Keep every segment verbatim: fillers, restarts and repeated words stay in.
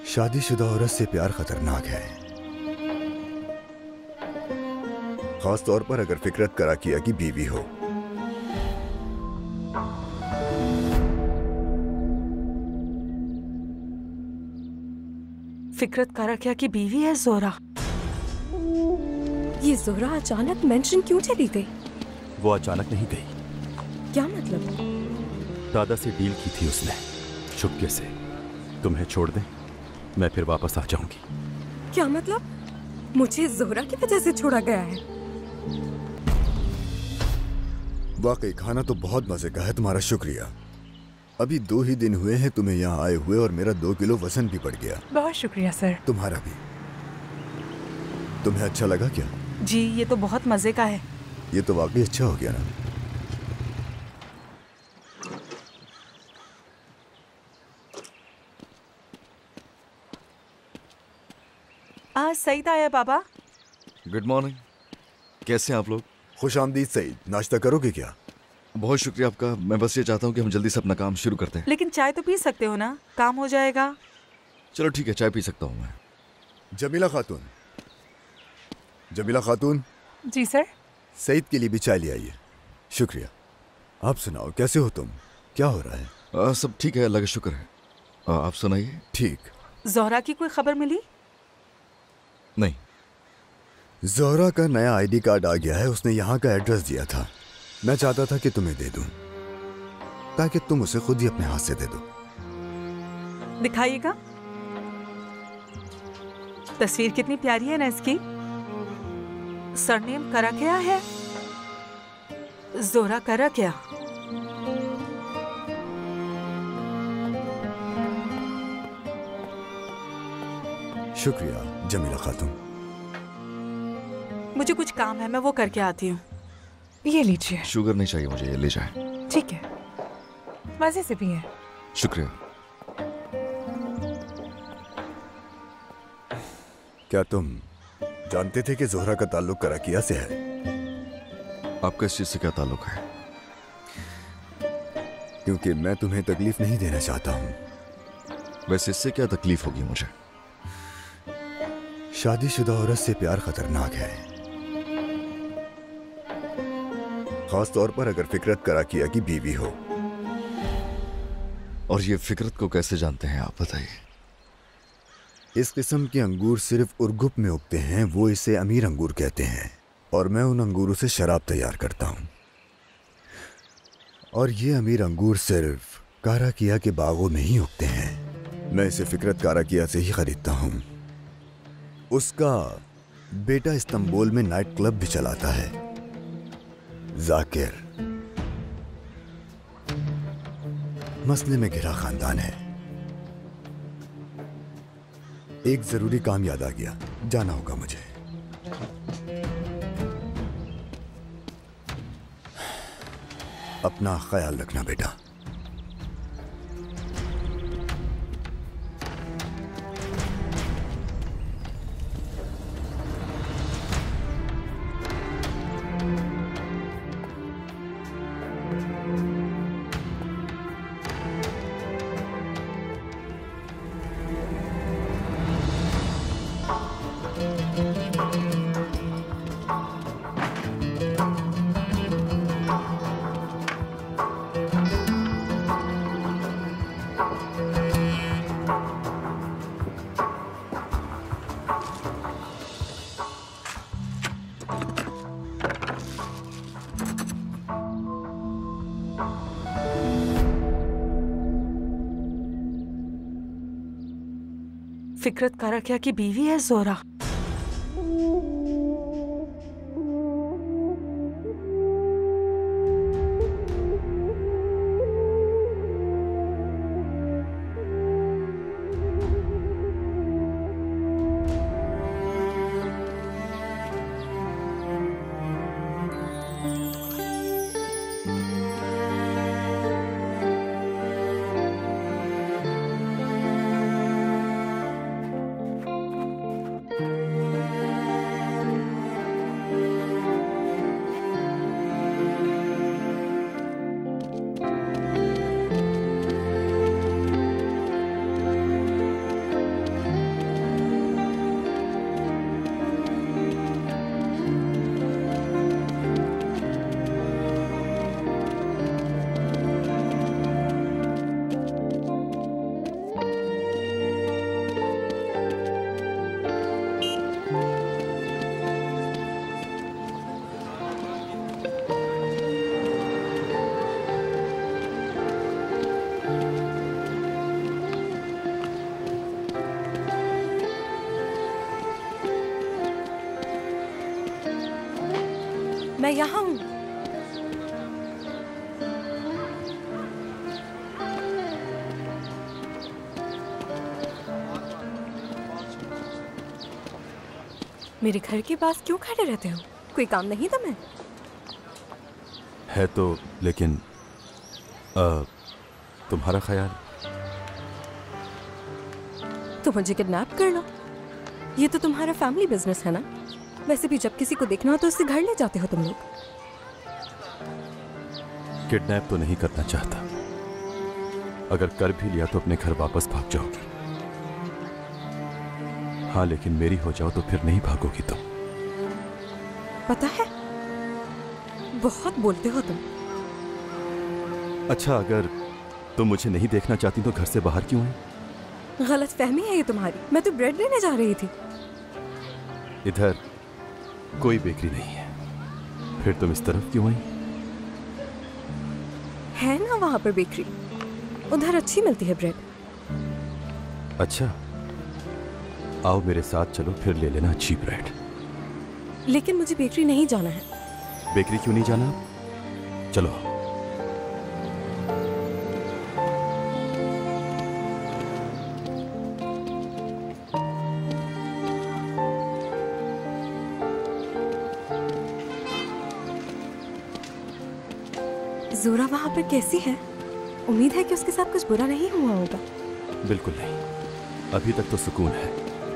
शादीशुदा औरत से प्यार खतरनाक है, खास तौर पर अगर फिकरत कराकिया की बीवी हो। फिकरत कराकिया की बीवी है जोहरा। ये जोहरा अचानक मेंशन क्यों चली गई? वो अचानक नहीं गई। क्या मतलब? दादा से डील की थी उसने, चुपके से। तुम्हें छोड़ दें, मैं फिर वापस आ जाऊंगी। क्या मतलब? मुझे जोहरा की वजह से छोड़ा गया है? वाकई खाना तो बहुत मजे का है, तुम्हारा शुक्रिया। अभी दो ही दिन हुए हैं तुम्हें यहाँ आए हुए और मेरा दो किलो वजन भी बढ़ गया। बहुत शुक्रिया सर। तुम्हारा भी। तुम्हें अच्छा लगा क्या? जी, ये तो बहुत मजे का है। ये तो वाकई अच्छा हो गया ना। आज सईद आया बाबा। Good morning. कैसे हैं आप लोग? खुश आमदीद सईद। नाश्ता करोगे क्या? बहुत शुक्रिया आपका। मैं बस ये चाहता हूँ कि हम जल्दी से अपना काम शुरू करते हैं। लेकिन चाय तो पी सकते हो ना, काम हो जाएगा। चलो ठीक है, चाय पी सकता हूँ मैं। जमीला खातून, जमीला खातून। जी सर। सईद के लिए भी चाय ले आइए। शुक्रिया। आप सुनाओ, कैसे हो तुम? क्या हो रहा है? आ, सब ठीक है, अल्लाह का शुक्र है। आ, आप सुनाइए। ठीक। जोहरा की कोई खबर मिली? नहीं। जोहरा का नया आईडी कार्ड आ गया है, उसने यहाँ का एड्रेस दिया था। मैं चाहता था कि तुम्हें दे दूं, ताकि तुम उसे खुद ही अपने हाथ से दे दो। दिखाइएगा। तस्वीर कितनी प्यारी है ना इसकी। सरनेम करा क्या है? जोहरा करा क्या? शुक्रिया जमीला खातून। मुझे कुछ काम है, मैं वो करके आती हूँ। ये लीजिए। शुगर नहीं चाहिए मुझे, ये ले जाए। ठीक है, मजे से पिए। शुक्रिया। क्या तुम जानते थे कि जोहरा का ताल्लुक कराकिया से है? आपका इस चीज से क्या ताल्लुक है? क्योंकि मैं तुम्हें तकलीफ नहीं देना चाहता हूँ। वैसे इससे क्या तकलीफ होगी मुझे? शादीशुदा औरत से प्यार खतरनाक है, खास तौर पर अगर फिकरत कराकिया की बीवी हो। और ये फिकरत को कैसे जानते हैं आप, बताइए। इस किस्म के अंगूर सिर्फ उर्गुप में उगते हैं, वो इसे अमीर अंगूर कहते हैं, और मैं उन अंगूरों से शराब तैयार करता हूँ। और ये अमीर अंगूर सिर्फ काराकिया के बागों में ही उगते हैं। मैं इसे फिकरत काराकिया से ही खरीदता हूँ। उसका बेटा इस्तांबुल में नाइट क्लब भी चलाता है, जाकिर। मसले में घिरा खानदान है। एक जरूरी काम याद आ गया, जाना होगा मुझे। अपना ख्याल रखना बेटा। फिकरत काराकिया की बीवी है जोहरा। मैं यहाँ हूँ। मेरे घर के पास क्यों खड़े रहते हो? कोई काम नहीं था? मैं है तो, लेकिन आ, तुम्हारा ख्याल? तो मुझे किडनैप कर लो। ये तो तुम्हारा फैमिली बिजनेस है ना। वैसे भी जब किसी को देखना हो तो उससे घर ले जाते हो तुम लोग। किडनैप तो नहीं करना चाहता। अगर कर भी लिया तो अपने घर वापस भाग जाओगी। हाँ, लेकिन मेरी हो जाओ तो फिर नहीं भागोगी तुम। पता है, बहुत बोलते हो तुम। अच्छा, अगर तुम मुझे नहीं देखना चाहती तो घर से बाहर क्यों आई? गलत फहमी है ये तुम्हारी। मैं तो ब्रेड लेने जा रही थी। इधर कोई बेकरी नहीं है, फिर तुम इस तरफ क्यों आई? है ना वहां पर बेकरी, उधर अच्छी मिलती है ब्रेड। अच्छा, आओ मेरे साथ चलो, फिर ले लेना अच्छी ब्रेड। लेकिन मुझे बेकरी नहीं जाना है। बेकरी क्यों नहीं जाना? चलो। ज़ोरा वहां पर कैसी है? उम्मीद है कि उसके साथ कुछ बुरा नहीं हुआ होगा। बिल्कुल नहीं, अभी तक तो सुकून है।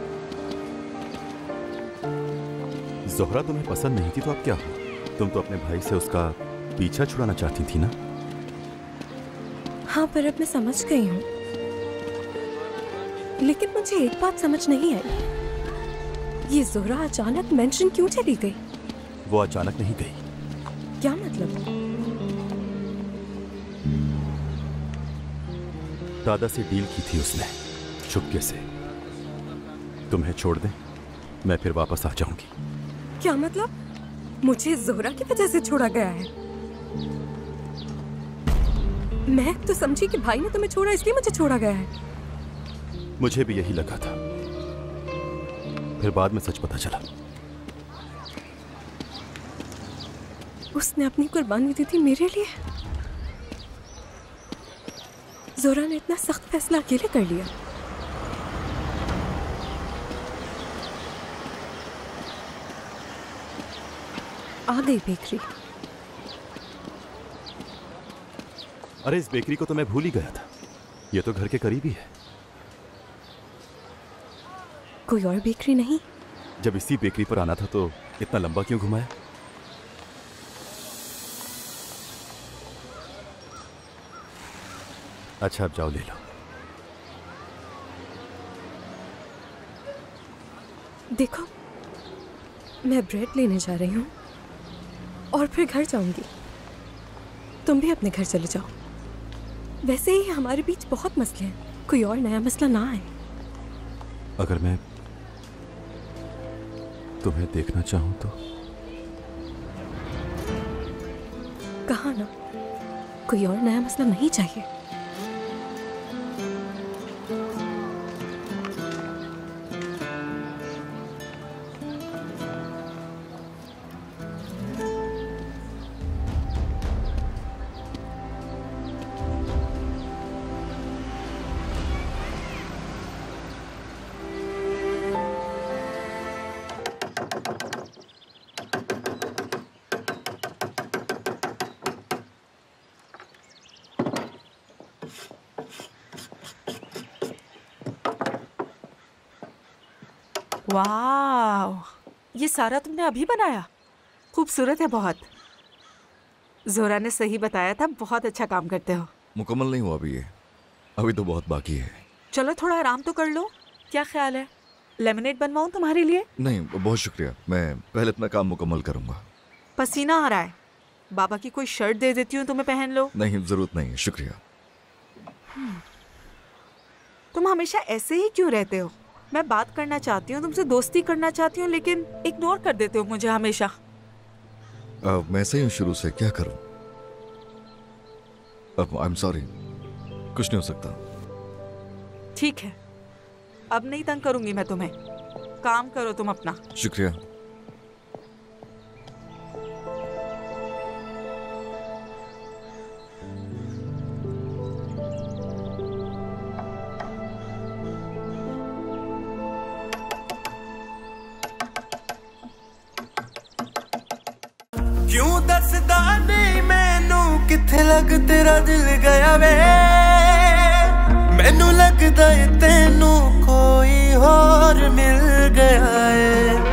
ज़ोहरा तुम्हें पसंद नहीं थी तो अब क्या हो? तुम तो अपने भाई से उसका पीछा छुड़ाना चाहती थी ना? हाँ, पर अब मैं समझ गई हूँ। लेकिन मुझे एक बात समझ नहीं आई, ये ज़ोहरा अचानक मेंशन क्यों चली गई? वो अचानक नहीं गई। क्या मतलब? दादा से डील की थी उसने, चुपके से। तुम्हें छोड़ दें, मैं फिर वापस आ जाऊंगी। क्या मतलब? मुझे ज़ोहरा की वजह से छोड़ा गया है? मैं तो समझी कि भाई ने तुम्हें छोड़ा इसलिए मुझे छोड़ा गया है। मुझे भी यही लगा था, फिर बाद में सच पता चला। उसने अपनी कुर्बानी दी थी मेरे लिए। ज़ोहरा ने इतना सख्त फैसला अकेले कर लिया। आ गई बेकरी। अरे, इस बेकरी को तो मैं भूल ही गया था। ये तो घर के करीब ही है। कोई और बेकरी नहीं? जब इसी बेकरी पर आना था तो इतना लंबा क्यों घुमाया? अच्छा, अब जाओ ले लो। देखो, मैं ब्रेड लेने जा रही हूँ और फिर घर जाऊंगी। तुम भी अपने घर चले जाओ। वैसे ही हमारे बीच बहुत मसले हैं, कोई और नया मसला ना आए। अगर मैं तुम्हें देखना चाहूं तो? कहा ना, कोई और नया मसला नहीं चाहिए। वाह, ये सारा तुमने अभी बनाया? खूबसूरत है बहुत। ज़ोहरा ने सही बताया था, बहुत अच्छा काम करते हो। मुकम्मल नहीं हुआ अभी ये, अभी तो बहुत बाकी है। चलो थोड़ा आराम तो कर लो। क्या ख्याल है, लेमनेड बनवाऊं तुम्हारे लिए? नहीं, बहुत शुक्रिया, मैं पहले अपना काम मुकम्मल करूंगा। पसीना आ रहा है, बाबा की कोई शर्ट दे देती हूँ तुम्हें, पहन लो। नहीं, जरूरत नहीं, शुक्रिया। तुम हमेशा ऐसे ही क्यों रहते हो? मैं बात करना चाहती हूँ, तुमसे दोस्ती करना चाहती हूँ, लेकिन इग्नोर कर देते हो मुझे हमेशा। अब मैं ऐसे ही हूँ शुरू से, क्या करूं? अब आई एम सॉरी, कुछ नहीं हो सकता। ठीक है, अब नहीं तंग करूंगी मैं तुम्हें। काम करो तुम अपना। शुक्रिया। नहीं मैनू किथे लग तेरा दिल गया वे मैनू लगदा है तेनू कोई और मिल गया है